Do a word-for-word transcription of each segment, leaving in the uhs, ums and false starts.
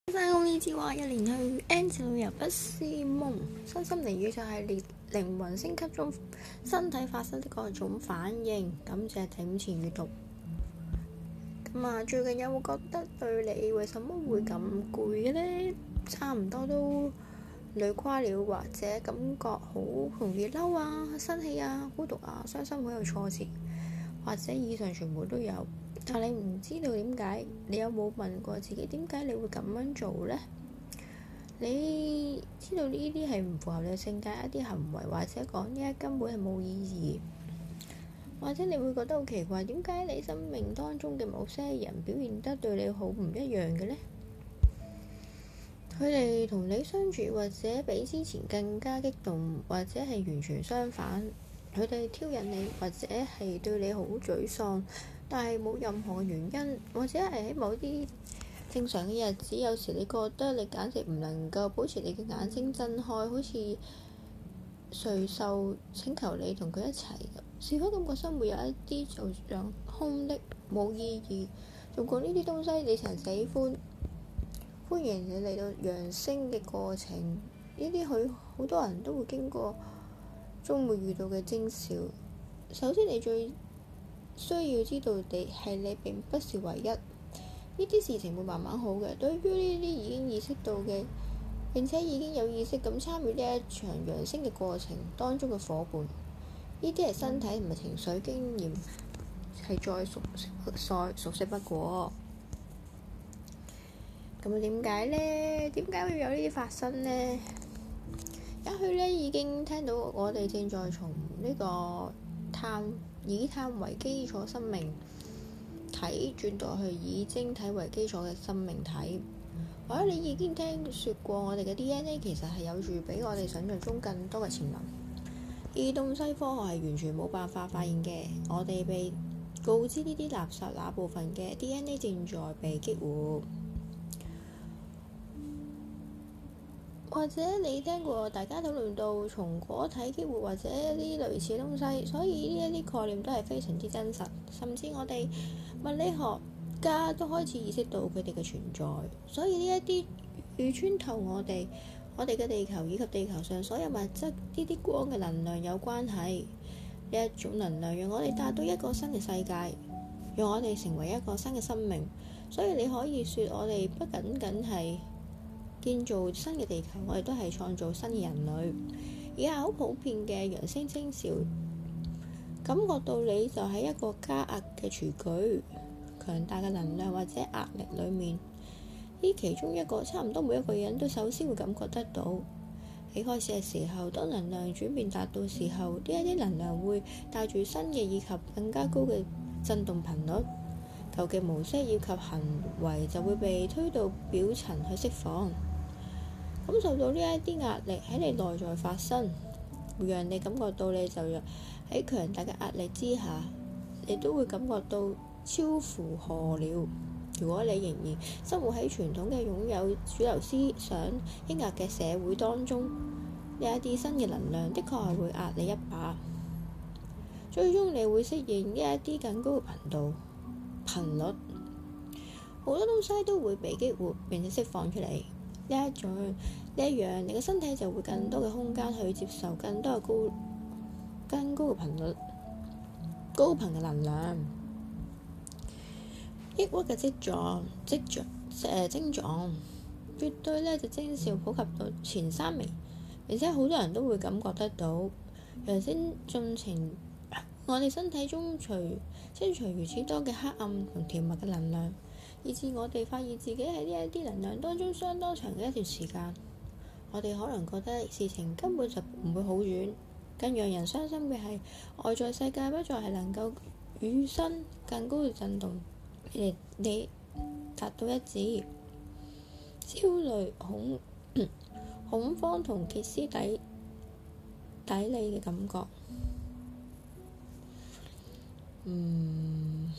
三公里之外，一年去 N 次旅遊不是夢。身心靈宇宙系列，靈魂升級中身體發生的各種反應。感謝點前閱讀。咁啊，最近有冇覺得對你為什麼會咁攰嘅呢？差唔多都累垮了，或者感覺好容易嬲啊、生氣啊、孤獨啊、傷心、好有挫折，或者以上全部都有。但你唔知道點解，你有冇問過自己點解你會咁樣做呢？你知道呢啲係唔符合你性格一啲行為，或者講呢一根本係冇意義，或者你會覺得好奇怪，點解你生命當中嘅某些人表現得對你好唔一樣嘅呢？佢哋同你相處，或者比之前更加激動，或者係完全相反。佢哋挑釁你，或者係對你好沮喪，但係冇任何原因，或者係喺某啲正常嘅日子，有時你覺得你簡直唔能夠保持你嘅眼睛睜開，好似隨受請求你同佢一齊。是否感覺生活有一啲就像空的冇意義？仲講呢啲東西你曾喜歡，歡迎你嚟到揚升嘅過程。呢啲佢好多人都會經過終會遇到嘅徵兆。首先你最需要知道嘅係你並不是唯一，呢啲事情會慢慢好嘅。對於呢啲已經意識到嘅並且已經有意識咁參與呢一場揚升嘅過程當中嘅伙伴，呢啲係身體同埋情緒經驗，係再熟再熟悉不過。咁點解呢？點解會有呢啲發生呢？也許呢已經聽到我哋正在從呢個碳以碳為基礎生命體轉到去以晶體為基礎嘅生命體，或者你已經聽說過我哋嘅 D N A 其實係有住比我哋想象中更多嘅潛能，而東西科學係完全冇辦法發現嘅。我哋被告知呢啲垃圾那部分嘅 D N A 正在被激活。或者你聽過大家討論到松果體激活或者一啲類似嘅東西，所以呢一啲概念都係非常之真實，甚至我哋物理學家都開始意識到佢哋嘅存在。所以呢一啲與穿透我哋、我哋嘅地球以及地球上所有物質呢啲光嘅能量有關係。呢一種能量讓我哋達到一個新嘅世界，讓我哋成為一個新嘅生命。所以你可以說我哋不僅僅係建造新嘅地球，我哋都係創造新嘅人類。以下好普遍嘅揚升徵兆，感覺到你就喺一個加壓嘅廚具，強大嘅能量或者壓力裏面。呢其中一個差唔多每一個人都首先會感覺得到。喺開始嘅時候，當能量轉變達到時候，呢一啲能量會帶住新嘅以及更加高嘅振動頻率，舊嘅模式以及行為就會被推到表層去釋放。感受到呢一啲壓力喺你內在發生，會讓你感覺到你就喺強大嘅壓力之下，你都會感覺到超負荷了。如果你仍然生活喺傳統嘅擁有主流思想抑壓嘅社會當中，呢一啲新嘅能量的確係會壓你一把。最終你會適應呢一啲更高嘅頻道頻率，好多東西都會被激活並且釋放出嚟。呢一種呢一樣，你嘅身體就會更多嘅空間去接受更多嘅高更高嘅頻率、高頻嘅能量。抑鬱嘅跡狀、跡象誒症狀，絕對呢就徵兆普及到前三名，而且好多人都會感覺得到揚升進程。我哋身體中除清除如此多嘅黑暗同甜蜜嘅能量，以致我哋發現自己喺呢一啲能量當中相當長嘅一段時間。我哋可能覺得事情根本就唔會好轉，更讓人傷心嘅係外在世界不再係能夠與生更高嘅震動嚟你達到一致。焦慮、恐恐慌同歇斯底底里嘅感覺。嗯，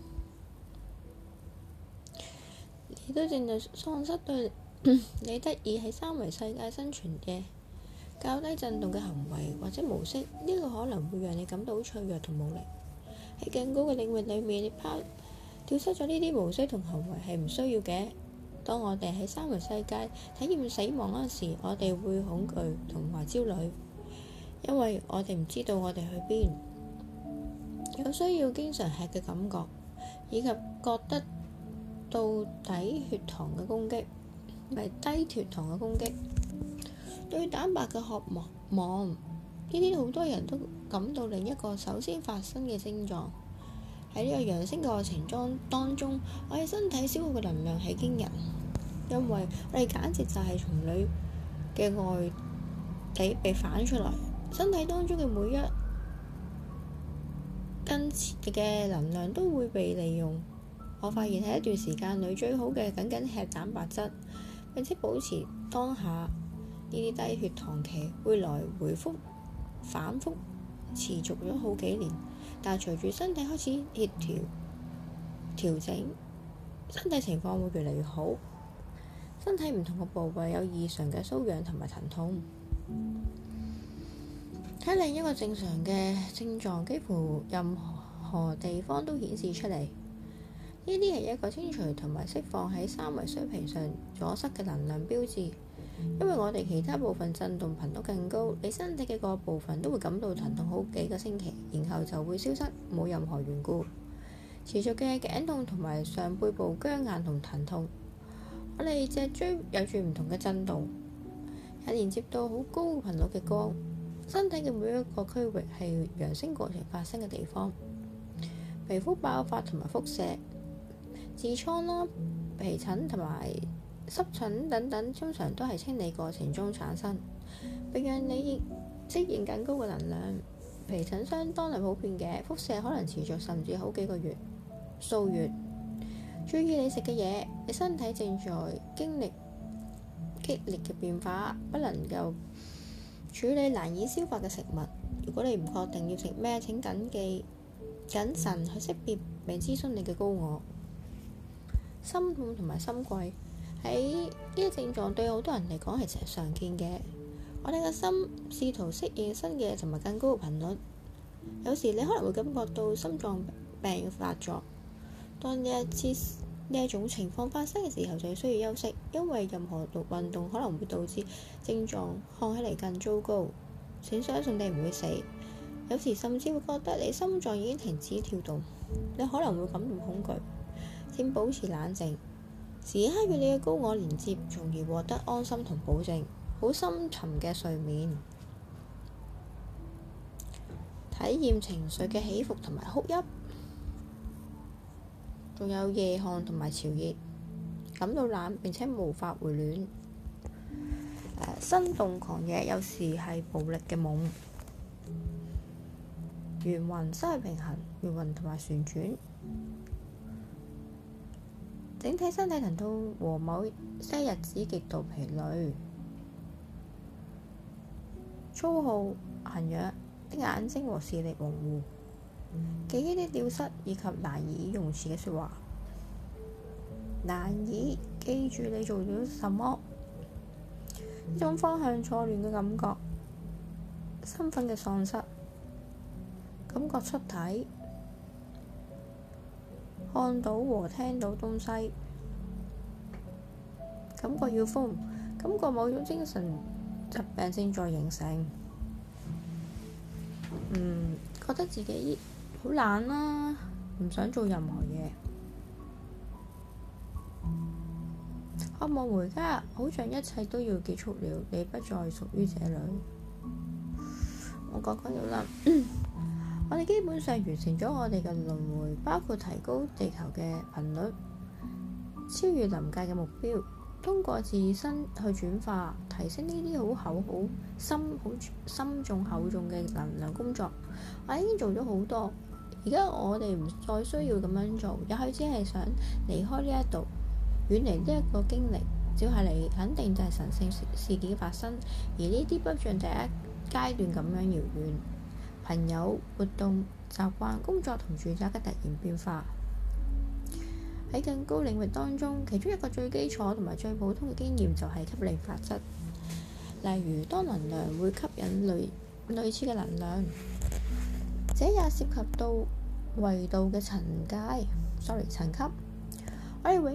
你都正在喪失對你得以喺三維世界生存嘅較低振動嘅行為或者模式，呢、這個可能會讓你感到脆弱同無力。喺更高嘅領域裏面，你拋掉失咗呢啲模式同行為係唔需要嘅， 當我哋喺三維世界體驗死亡嗰陣時，我哋會恐懼同埋焦慮，因為我哋唔知道我哋去邊，有需要經常吃嘅感覺，以及覺得到低血糖嘅攻擊，唔係低血糖嘅攻擊，對蛋白嘅渴望，呢啲好多人都感到另一個首先發生嘅症狀。喺呢個揚升過程中當中，我哋身體消耗嘅能量係驚人，因為我哋簡直就係從裏嘅外地被反出來，身體當中嘅每一根嘅能量都會被利用。我發現喺一段時間裏最好嘅僅僅吃蛋白質，並且保持當下。呢啲低血糖期會來回覆反覆持續咗好幾年，但係隨住身體開始協調調整，身體情況會越嚟越好。身體唔同嘅部位有異常嘅瘙癢同埋疼痛。喺另一個正常嘅症狀，幾乎任何地方都顯示出嚟。呢啲係一個清除同埋釋放喺三維水平上阻塞嘅能量標誌。因為我哋其他部分震動頻率更高，你身體嘅各部分都會感到疼痛好幾個星期，然後就會消失，冇任何緣故。持續嘅頸痛同埋上背部僵硬同疼痛。我哋脊椎有住唔同嘅震動，係連接到好高頻率嘅光。身體嘅每一個區域係揚升過程發生嘅地方。皮膚爆發同埋輻射、痔瘡啦、皮疹同埋濕疹等等，通常都係清理過程中產生，並讓你適應更高嘅能量。皮疹相當係普遍嘅，輻射可能持續甚至好幾個月、數月。注意你食嘅嘢，你身體正在經歷激烈嘅變化，不能夠處理難以消化嘅食物。如果你唔確定要食咩，請謹記謹慎去識別並諮詢你嘅高我。心痛同埋心悸喺呢啲症狀對好多人嚟講係成日常見嘅。我哋嘅心試圖適應新嘅同埋更高嘅頻率，有時你可能會感覺到心臟病發作。當呢一次呢一種情況發生嘅時候，就需要休息，因為任何運動可能會導致症狀看起嚟更糟糕。請相信你唔會死，有時甚至會覺得你心臟已經停止跳動，你可能會感到恐懼。請保持冷靜，時刻與你嘅高我連接，從而獲得安心同保證好深沉嘅睡眠。體驗情緒嘅起伏同埋哭泣，仲有夜汗同埋潮熱，感到冷並且無法回暖。呃、生動狂野，有時係暴力嘅夢。眩暈失去平衡，眩暈同埋旋轉。整體身體疼痛和某些日子極度疲累。粗糙、痕癢的眼睛和視力模糊。記憶的丟失以及難以用詞嘅說話，難以記住你做咗什麼，一種方向錯亂嘅感覺，身份嘅喪失，感覺出體，看到和聽到東西，感覺要瘋，感覺某種精神疾病正在形成。嗯，覺得自己好懶啦，唔想做任何嘢，渴望回家，好像一切都要結束了，你不再屬於這裡。我講講咗啦，我哋基本上完成咗我哋嘅輪迴，包括提高地球嘅頻率，超越臨界嘅目標，通過自身去轉化，提升呢啲好厚、好深、好深重厚重嘅能量工作。我已經做咗好多，而家我哋唔再需要咁樣做，也許只係想離開呢一度，遠離呢一個經歷。接下嚟肯定就係神聖事件發生，而呢啲不像第一階段咁樣遙遠。朋友、活動、習慣、工作同住宅嘅突然變化，喺更高領域當中，其中一個最基礎同埋最普通嘅經驗就係吸引法則。例如，當能量會吸引類類似嘅能量，這也涉及到維度嘅層階 sorry 層級。我哋永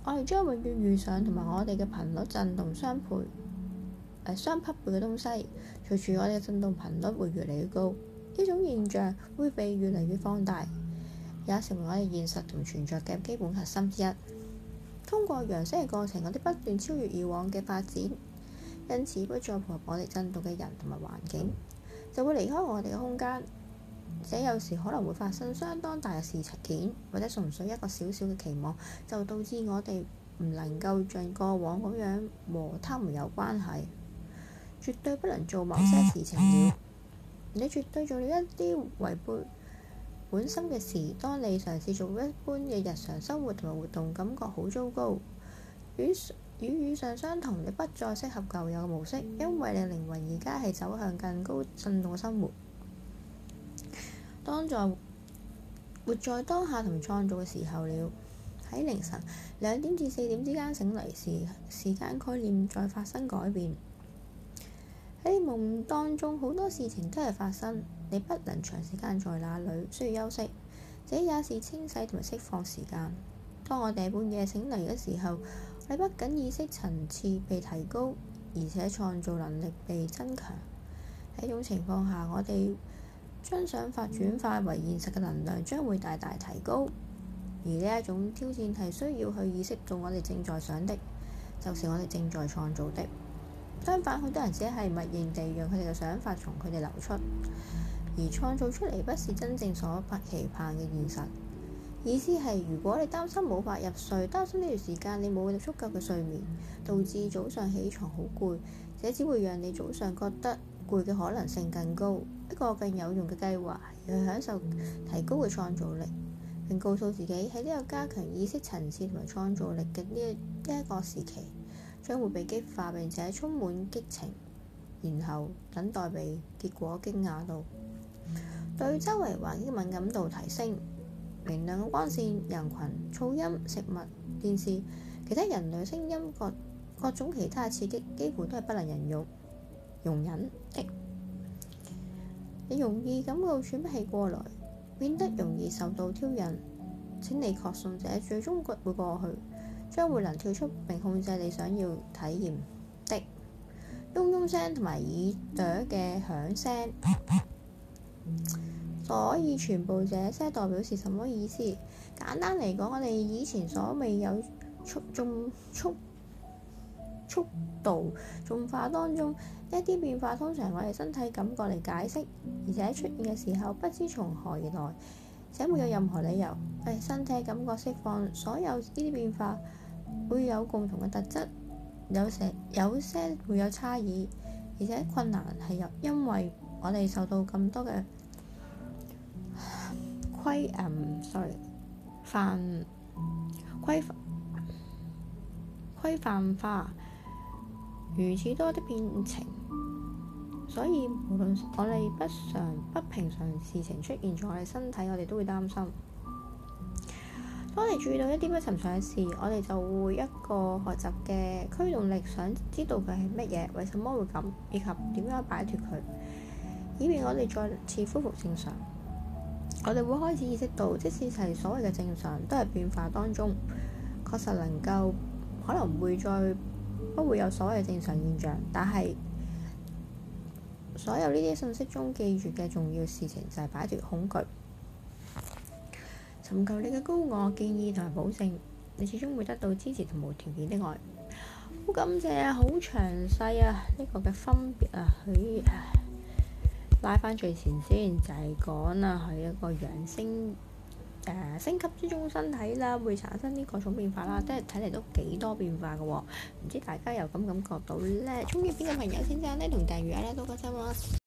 我哋將永遠遇上同埋我哋嘅頻率震動相配、呃、相匹配嘅東西。隨住我哋嘅震動頻率會越嚟越高，呢種現象會被越嚟越放大，也成為我哋現實同存在嘅基本核心之一。通過揚升嘅過程，我哋不斷超越以往嘅發展，因此不再符合我哋震動嘅人同埋環境就會離開我哋嘅空間。這有時可能會發生相當大嘅事件，或者純粹一個小小嘅期望，就導致我哋唔能夠像過往咁樣和他們有關係。絕對不能做某些事情了。你絕對做了一啲違背本心嘅事。當你嘗試做一般嘅日常生活同埋活動，感覺好糟糕，與與與上相同，你不再適合舊有嘅模式，因為你靈魂而家係走向更高振動嘅生活。當在活在當下同創造嘅時候了。喺凌晨兩點至四點之間醒嚟時，時間概念在發生改變。喺夢當中，好多事情都係發生，你不能長時間在那裡，需要休息。這也是清洗同埋釋放時間。當我哋半夜醒嚟嘅時候，你不僅意識層次被提高，而且創造能力被增強。喺呢種情況下，我哋將想法轉化為現實嘅能量將會大大提高。而呢一種挑戰係需要去意識到我哋正在想的，就是我哋正在創造的。相反，好多人只係默認地讓佢哋嘅想法從佢哋流出，而創造出嚟不是真正所不期盼嘅現實。意思係，如果你擔心無法入睡，擔心呢段時間你冇足夠嘅睡眠，導致早上起床好攰，這只會讓你早上覺得攰嘅可能性更高。一個更有用嘅計劃，要去享受提高嘅創造力，並告訴自己喺呢個加強意識層次同埋創造力嘅呢呢一個時期，將會被激化並且充滿激情，然後等待被結果驚訝到。對周圍環境嘅敏感度提升，明亮嘅光線、人群、噪音、食物、電視、其他人類聲音、各各種其他刺激，幾乎都係不能人肉容忍的。你容易感到喘不氣過來，變得容易受到挑釁。請你確信這最終會過去，將會能跳出並控制你想要體驗的嗡嗡聲同埋耳朵嘅響聲。所以全部這些代表是什麼意思？簡單嚟講，我哋以前所未有速進速速度進化當中一啲變化，通常我哋身體感覺嚟解釋，而且出現嘅時候不知從何而來，且沒有任何理由。誒，身體感覺釋放所有呢啲變化會有共同嘅特質，有些有些會有差異，而且困難係由因為我哋受到咁多嘅規嗯 sorry 範規規範化，如此多的變情，所以無論我哋不常不平常事情出現在我哋身體，我哋都會擔心。當你注意到一啲不尋常嘅事，我哋就會一個學習嘅驅動力，想知道佢係乜嘢，為什麼會咁，以及點樣擺脫佢，以便我哋再次恢復正常。我哋會開始意識到，即使係所謂嘅正常，都係變化當中，確實能夠可能會再不會有所謂嘅正常現象，但係所有呢啲信息中記住嘅重要事情就係擺脫恐懼，尋求你嘅高我建議同埋保證，你始終會得到支持同無條件的愛。好感謝啊，好詳細啊，呢、這個嘅分別啊，佢拉翻最前先就係講啊，佢一個揚升誒、呃、升級之中身體啦，會產生呢各種變化啦，即係睇嚟都幾多變化嘅喎，唔知大家有咁感覺到咧？中意邊個朋友先讚咧同訂閱咧，多謝晒。